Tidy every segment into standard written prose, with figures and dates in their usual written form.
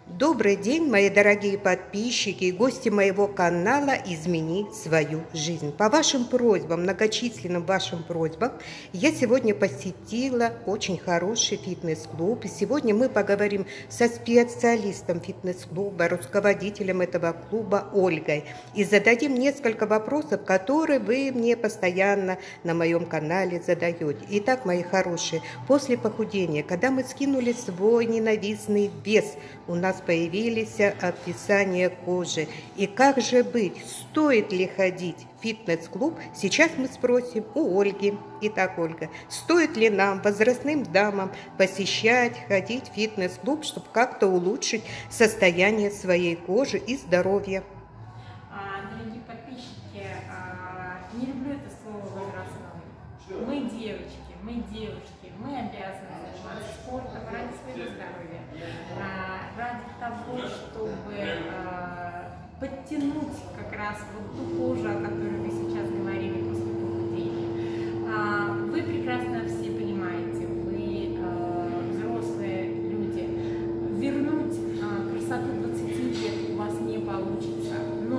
Добрый день, мои дорогие подписчики и гости моего канала «Измени свою жизнь». По вашим просьбам, многочисленным вашим просьбам, я сегодня посетила очень хороший фитнес-клуб. И сегодня мы поговорим со специалистом фитнес-клуба, руководителем этого клуба Ольгой. И зададим несколько вопросов, которые вы мне постоянно на моем канале задаете. Итак, мои хорошие, после похудения, когда мы скинули свой ненавистный вес, у нас появились обвисания кожи. И как же быть? Стоит ли ходить в фитнес-клуб? Сейчас мы спросим у Ольги. Итак, Ольга, стоит ли нам, возрастным дамам, ходить в фитнес-клуб, чтобы как-то улучшить состояние своей кожи и здоровья? Дорогие подписчики, не люблю это слово возрастной. Мы девушки, мы обязаны заниматься спортом ради своего здоровья, ради того, чтобы подтянуть как раз вот ту кожу, о которой вы сейчас говорили после похудения. Вы прекрасно все понимаете, вы взрослые люди, вернуть красоту 20 лет у вас не получится,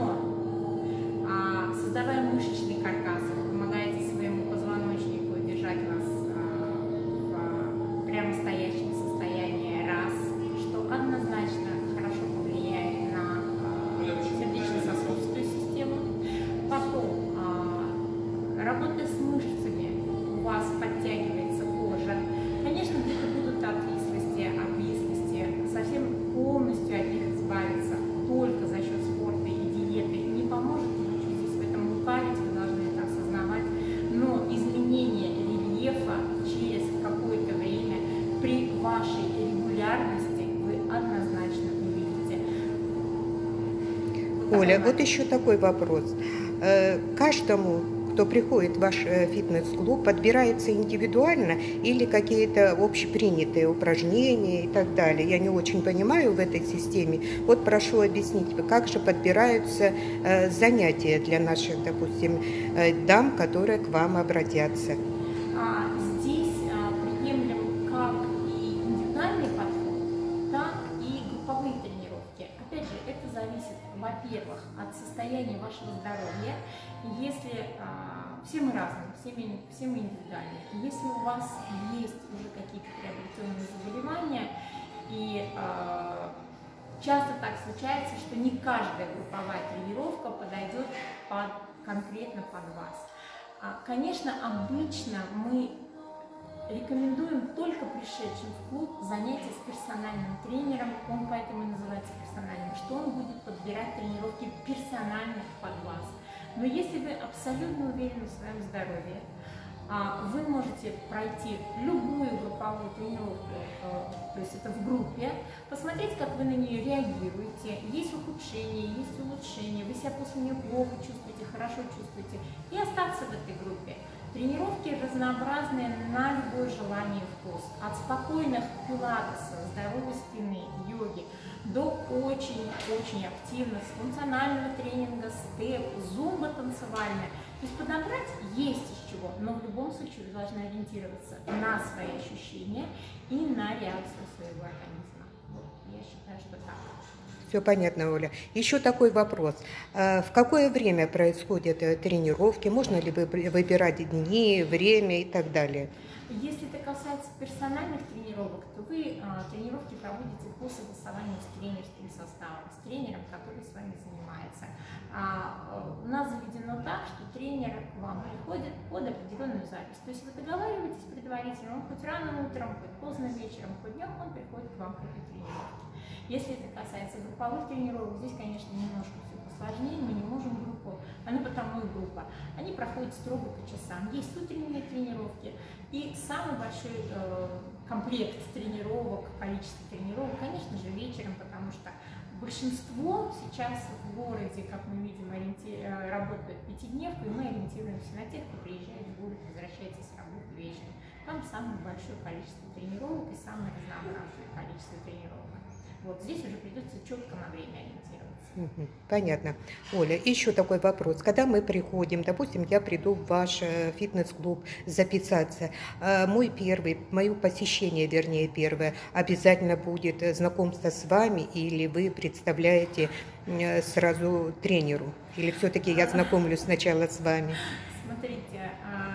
но создавая мышечный каркас, вы помогаете своему позвоночнику держать вас в прямо стоящем состоянии, раз, что однозначно хорошо повлияет на сердечно-сосудистую систему. Потом, работая с мышцами, у вас подтягивается кожа. Конечно, где-то будут отвислости, обвислости, совсем полностью от них избавиться только за счет спорта и диеты не поможет, не хочу здесь в этом лукавить, вы должны это осознавать, но изменение рельефа через какое-то время при вашей регулярности вы однозначно увидите. Оля, вот еще такой вопрос. Каждому, кто приходит в ваш фитнес-клуб, подбирается индивидуально или какие-то общепринятые упражнения и так далее? Я не очень понимаю в этой системе. Вот прошу объяснить, как же подбираются занятия для наших, допустим, дам, которые к вам обратятся? Здесь приемлем как и индивидуальный подход, так и групповые тренировки. Опять же, это зависит, во-первых, от состояния вашего здоровья. Если все мы разные, все мы индивидуальные. Если у вас есть уже какие-то приобретенные заболевания, и часто так случается, что не каждая групповая тренировка подойдет конкретно под вас. Конечно, обычно мы рекомендуем только пришедшим в клуб занятия с персональным тренером, он поэтому и называется персональным, что он будет подбирать тренировки персонально под вас. Но если вы абсолютно уверены в своем здоровье, вы можете пройти любую групповую тренировку, то есть это в группе, посмотреть, как вы на нее реагируете, есть ухудшение, есть улучшение, вы себя после нее плохо чувствуете, хорошо чувствуете, и остаться в этой группе. Тренировки разнообразные на любое желание и вкус. От спокойных пилатеса, здоровой спины, йоги, до очень-очень активных, с функционального тренинга, степ, зумба танцевальная. То есть подобрать есть из чего, но в любом случае вы должны ориентироваться на свои ощущения и на реакцию своего организма. Вот, я считаю, что так. Все понятно, Оля. Еще такой вопрос. В какое время происходят тренировки? Можно ли выбирать дни, время и так далее? Если это касается персональных тренировок, то вы тренировки проводите по согласованию с тренерским составом, с тренером, который с вами занимается. У нас заведено так, что тренер к вам приходит под определенную запись. То есть вы договариваетесь предварительно, он хоть рано утром, хоть поздно вечером, хоть днем, он приходит к вам к этой тренировке. Если это касается групповых тренировок, здесь, конечно, немножко все посложнее, мы не можем группу, она потому и группа. Они проходят строго по часам. Есть утренние тренировки и самый большой комплект тренировок, количество тренировок, конечно же, вечером, потому что большинство сейчас в городе, как мы видим, работают пятидневку, и мы ориентируемся на тех, кто приезжает в город, возвращается с работы вечером. Там самое большое количество тренировок и самое разнообразное количество тренировок. Вот здесь уже придется четко на время ориентироваться. Понятно. Оля, еще такой вопрос. Когда мы приходим, допустим, я приду в ваш фитнес-клуб записаться, мое посещение, вернее, первое, обязательно будет знакомство с вами, или вы представляете сразу тренеру? Или все-таки я знакомлюсь сначала с вами? Смотрите,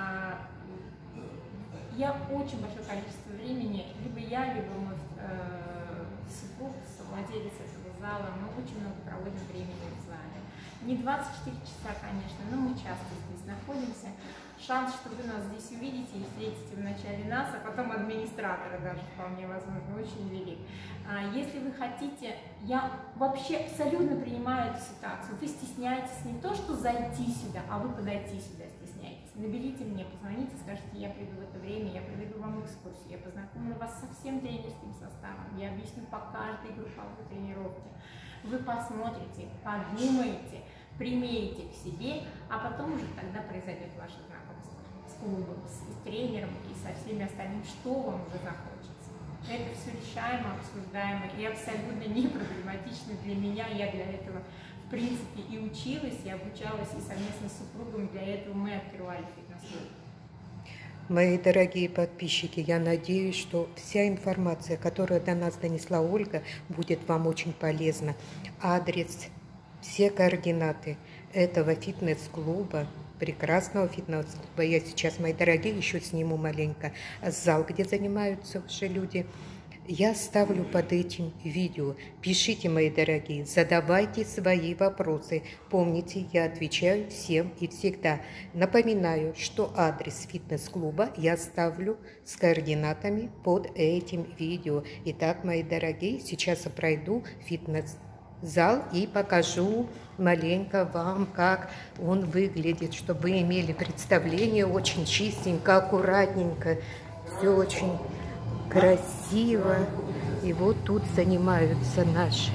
я очень большое количество времени, либо я, либо мой супруг, совладелец этого зала, мы очень много проводим времени в зале. Не 24 часа, конечно, но мы часто здесь находимся. Шанс, что вы нас здесь увидите и встретите вначале нас, а потом администратора даже вполне возможно, очень велик. Если вы хотите, я вообще абсолютно принимаю эту ситуацию. Вы стесняетесь не то, что зайти сюда, а вы подойти сюда стесняетесь. Наберите мне, позвоните, скажите, я приду в это время, я проведу вам экскурсию, я познакомлю вас со всем тренерским составом, я объясню по каждой групповой тренировке. Вы посмотрите, подумаете, примете к себе, а потом уже тогда произойдет ваше знакомство с клубом, с тренером и со всеми остальными, что вам уже захочется. Это все решаемо, обсуждаемо и абсолютно не проблематично для меня. Я для этого, в принципе, и училась, и обучалась, и совместно с супругом для этого мы открывали фитнес-клуб. Мои дорогие подписчики, я надеюсь, что вся информация, которую до нас донесла Ольга, будет вам очень полезна. Адрес, все координаты этого фитнес-клуба, прекрасного фитнес-клуба. Я сейчас, мои дорогие, еще сниму маленько зал, где занимаются уже люди. Я ставлю под этим видео. Пишите, мои дорогие, задавайте свои вопросы. Помните, я отвечаю всем и всегда. Напоминаю, что адрес фитнес-клуба я ставлю с координатами под этим видео. Итак, мои дорогие, сейчас я пройду фитнес-зал и покажу маленько вам, как он выглядит, чтобы вы имели представление. Очень чистенько, аккуратненько, все очень красиво. И вот тут занимаются наши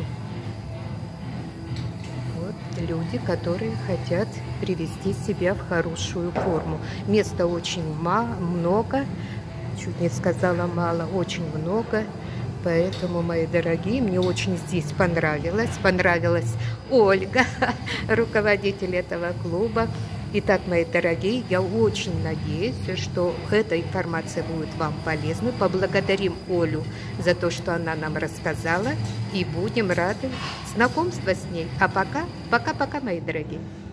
люди, которые хотят привести себя в хорошую форму. Места очень много, чуть не сказала мало, очень много. Поэтому, мои дорогие, мне очень здесь понравилась Ольга, руководитель этого клуба. Итак, мои дорогие, я очень надеюсь, что эта информация будет вам полезна. Поблагодарим Олю за то, что она нам рассказала, и будем рады знакомству с ней. А пока, мои дорогие.